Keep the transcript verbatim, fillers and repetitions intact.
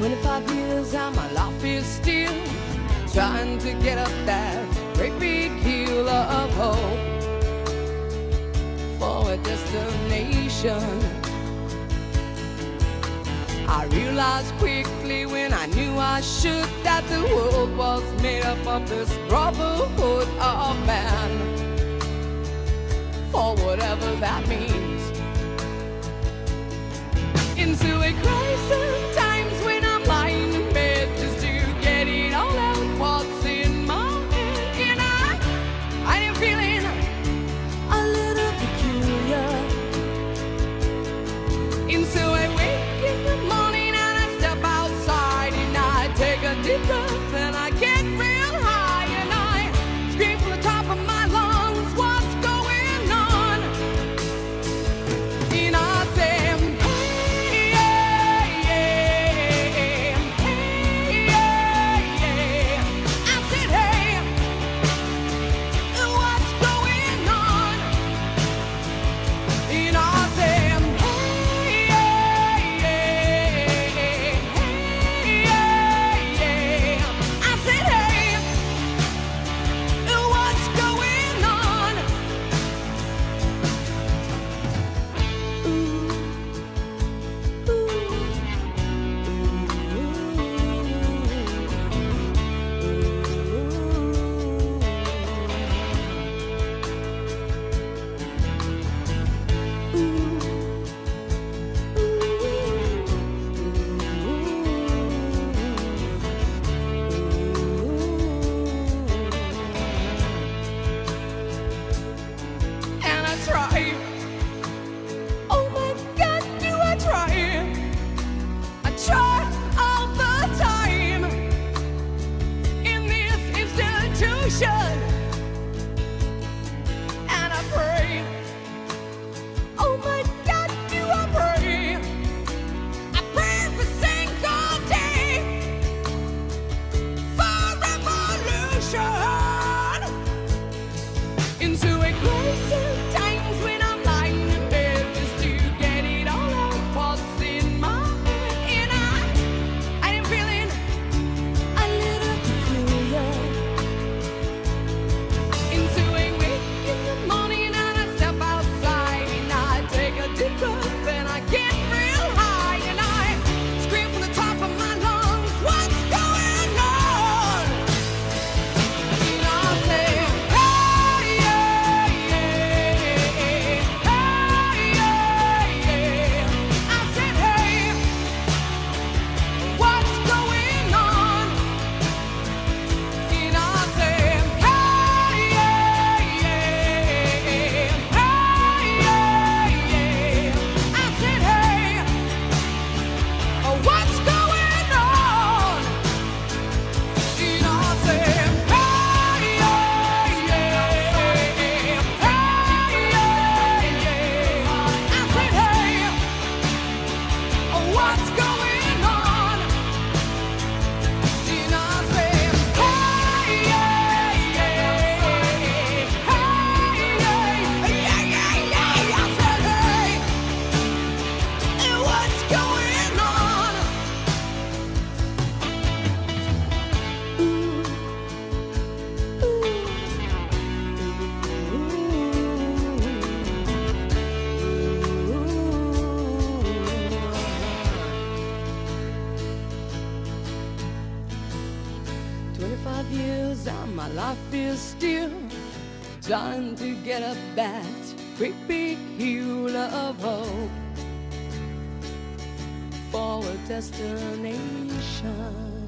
twenty-five years and my life is still trying to get up that great big hill of hope for a destination. I realized quickly when I knew I should that the world was made up of this brotherhood of man, for whatever that means. Into a crisis, times when I'm lying in bed just to get it all out what's in my head, and I, I am feeling a little peculiar. Into a wake in the morning and I step outside and I take a deep breath and I get real high and I scream from the top of my lungs, what's going on? And I say, and I pray, oh my God, do I pray, I pray every single day for revolution. Into a crisis, times when I'm lying in bed just to get it all out what's in my head, and I, I am feeling a little peculiar. Into a wake in the morning and I step outside and I take a deep breath and I get real high and I scream from the top of my lungs, what's going on? And I say, hey, yeah, yeah, hey, yeah, yeah. I said, hey, what's going on? And I say, twenty-five years and my life is still trying to get up that great big hill of hope for a destination.